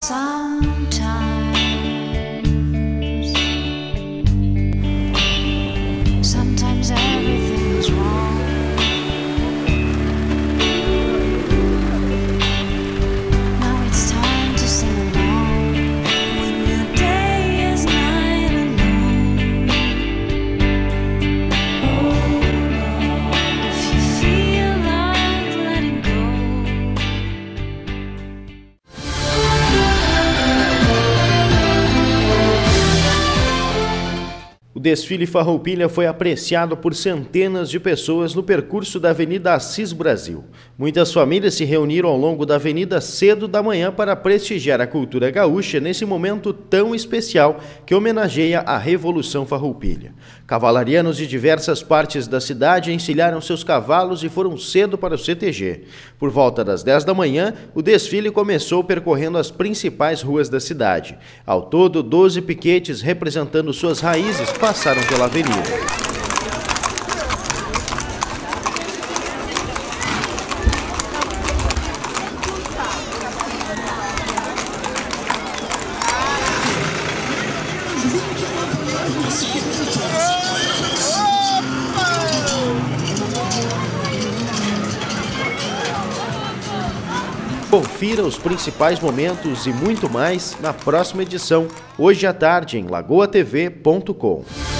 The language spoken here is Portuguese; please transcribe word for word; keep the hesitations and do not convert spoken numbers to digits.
Sometimes Sometimes everything is wrong. Now it's time to sing along. When your day is night alone. If you feel like letting go. O desfile Farroupilha foi apreciado por centenas de pessoas no percurso da Avenida Assis Brasil. Muitas famílias se reuniram ao longo da avenida cedo da manhã para prestigiar a cultura gaúcha nesse momento tão especial que homenageia a Revolução Farroupilha. Cavalarianos de diversas partes da cidade encilharam seus cavalos e foram cedo para o C T G. Por volta das dez da manhã, o desfile começou percorrendo as principais ruas da cidade. Ao todo, doze piquetes representando suas raízes passaram pela avenida. Confira os principais momentos e muito mais na próxima edição, hoje à tarde, em lagoa t v ponto com.